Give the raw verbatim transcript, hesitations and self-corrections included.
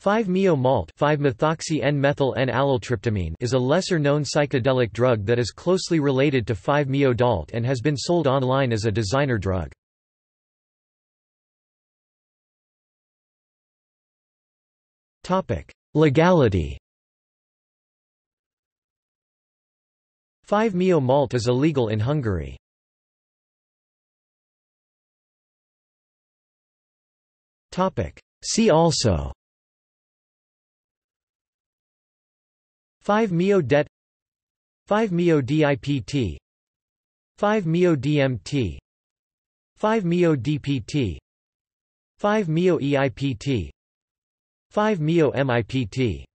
five-MeO-MALT five-methoxy N-methyl N-allyltryptamine is a lesser-known psychedelic drug that is closely related to five-MeO-DALT and has been sold online as a designer drug. Legality. five-MeO-MALT is illegal in Hungary. See also five-MeO-DET, five-MeO-DIPT, five-MeO-DMT, five-MeO-DPT, five-MeO-EIPT, five-MeO-MIPT.